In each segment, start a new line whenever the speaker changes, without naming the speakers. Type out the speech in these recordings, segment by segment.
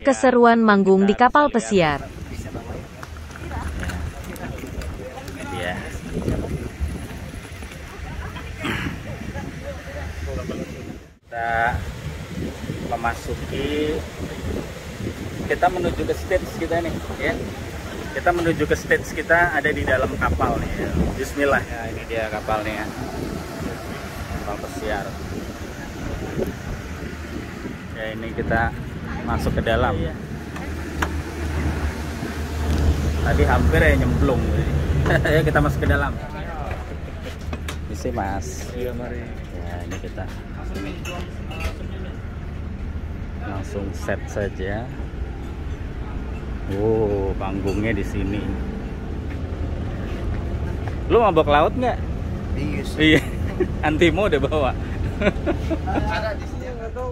Keseruan manggung di kapal pesiar.
Ya. Kita memasuki, kita menuju ke stage kita nih, ya. Kita menuju ke stage kita ada di dalam kapal nih. Ya. Bismillah, ya, ini dia kapalnya, kapal pesiar. Ya, ini kita masuk ke dalam. Tadi hampir ya nyemplung. Ya, kita masuk ke dalam. Isi mas. Iya, mari. Ya, ini kita langsung set saja. Wow, panggungnya di sini. Lu mabok laut nggak? Iya. Antimo udah bawa.
Ada di sini nggak tahu.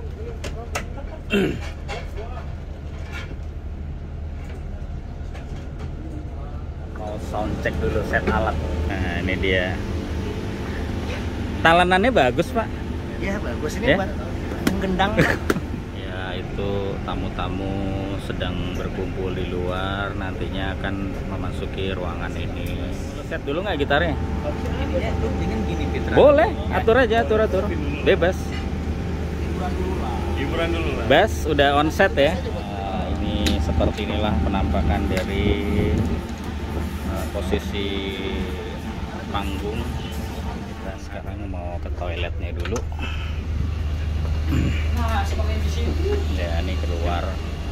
Mau sound check dulu set alat. Nah, ini dia. Talenannya bagus, Pak.
Iya, bagus ini
Ya?
buat menggendang.
Ya, itu tamu-tamu sedang berkumpul di luar, nantinya akan memasuki ruangan ini. Set dulu nggak gitarnya?
Ini tuh ingin gini Fitra.
Boleh, atur aja, atur. Bebas.
Hiburan dulu lah.
Bass udah on set ya. Nah, ini seperti inilah penampakan dari posisi panggung. Kita sekarang mau ke toiletnya dulu.
Nah, seperti di sini.
Ya, ini keluar.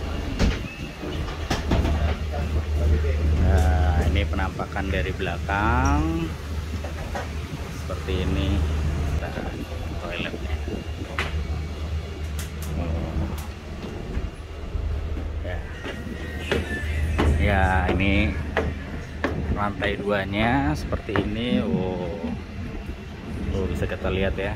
Nah, ini penampakan dari belakang. Seperti ini. Nah, toiletnya. Ya, ini lantai 2-nya seperti ini. Oh, bisa kita lihat ya.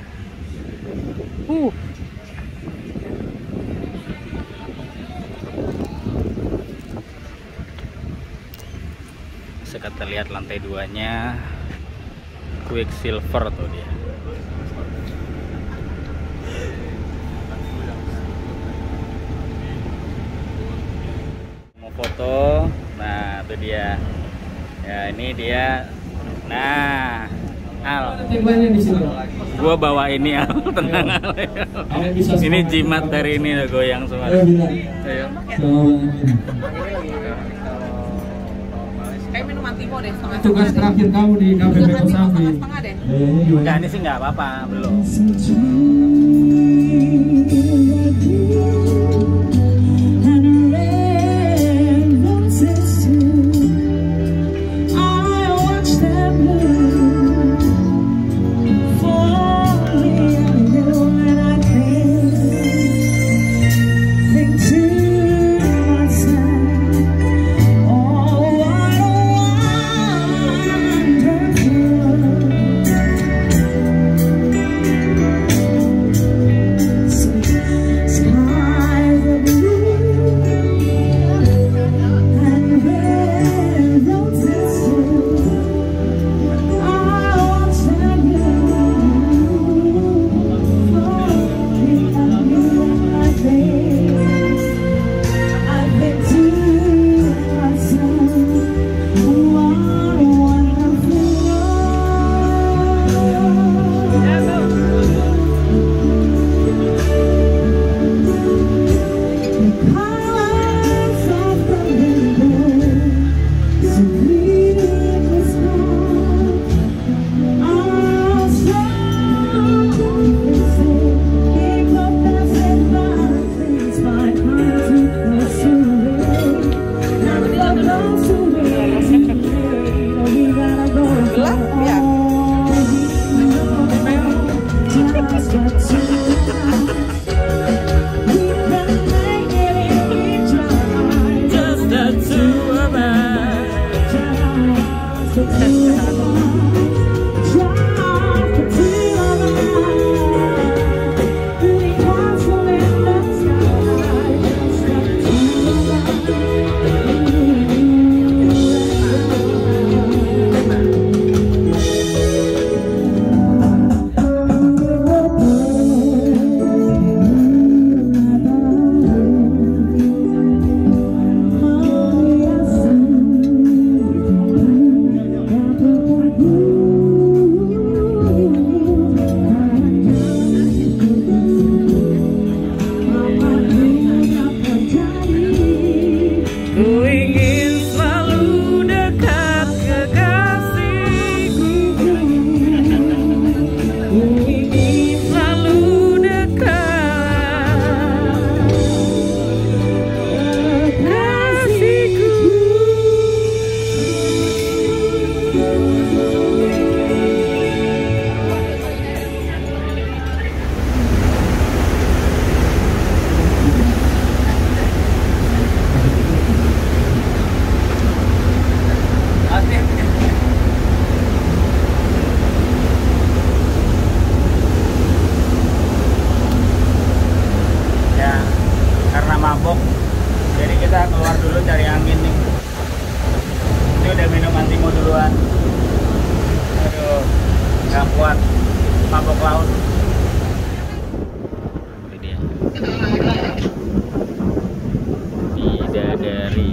Bisa kita lihat lantai 2-nya. Quicksilver tuh dia. Mau foto. Nah, itu dia. Ya, ini dia. Nah, Al, gua bawa ini, Al. Tenang, Al. Ini jimat dari ini goyang semua. Ayo.
Kayak minum antimo deh, setengah.
Tugas terakhir kamu di KPP Kosambi.
Setengah deh.
Nah, ini sih nggak apa-apa, belum. Jadi kita keluar dulu cari angin nih. Ini udah minum antimo duluan. Aduh, nggak kuat mabok laut. Ini dia. Bidadari.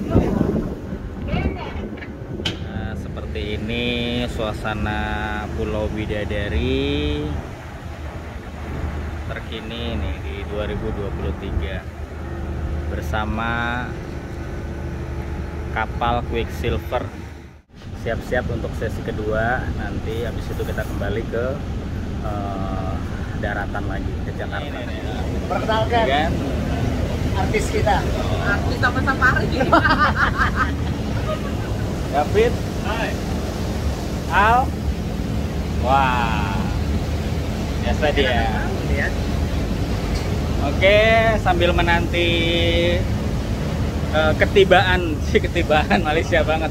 Nah, seperti ini suasana Pulau Bidadari terkini nih di 2023 bersama kapal Quicksilver. Siap-siap untuk sesi kedua, nanti habis itu kita kembali ke daratan lagi ke Jakarta.
Perkenalkan
Kan?
artis kita.
Artis sama-sama Ardi.
David, Al, wah, biasa dia.
Lihat.
Oke, sambil menanti ketibaan Malaysia banget.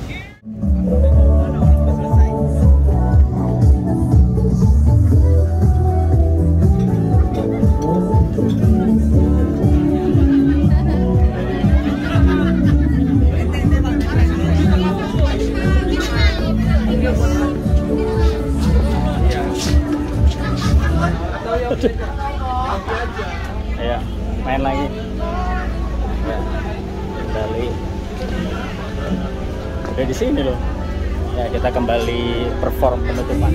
Ayo, main lagi. Ya, kembali. Udah di sini loh. Ya, kita kembali perform penutupan.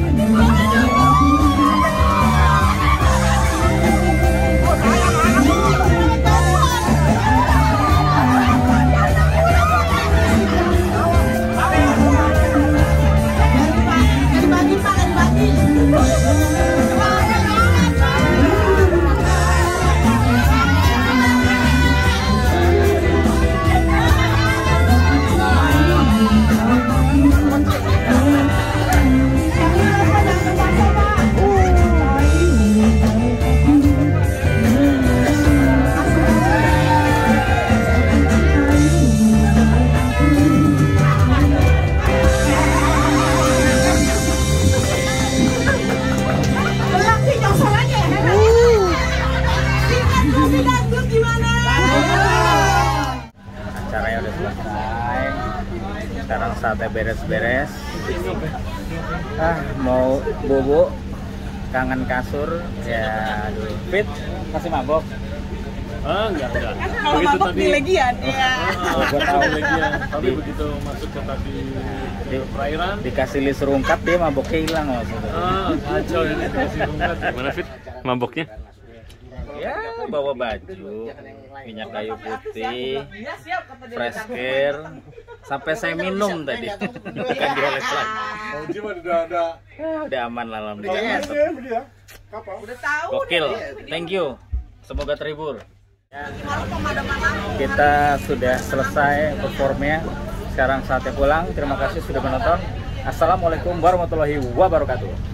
Acaranya udah selesai. Sekarang saatnya beres-beres. Mau bobo, kangen kasur. Ya, aduh. Fit, masih mabok?
Enggak.
Kalau mabok di Legian, ya.
Gua tahu.
Tapi begitu masuk ke tadi
Di,
perairan,
dikasih list rungkat dia maboknya hilang maksudnya.
kacau ini dikasih rungkat. Gimana Fit? Maboknya?
Ya, bawa baju, minyak kayu putih, fresh care, sampai saya minum tadi. Bukan dioles lagi. Udah aman lah, alhamdulillah.
Udah tahu.
Gokil, thank you. Semoga terhibur. Kita sudah selesai performnya. Sekarang saatnya pulang. Terima kasih sudah menonton. Assalamualaikum warahmatullahi wabarakatuh.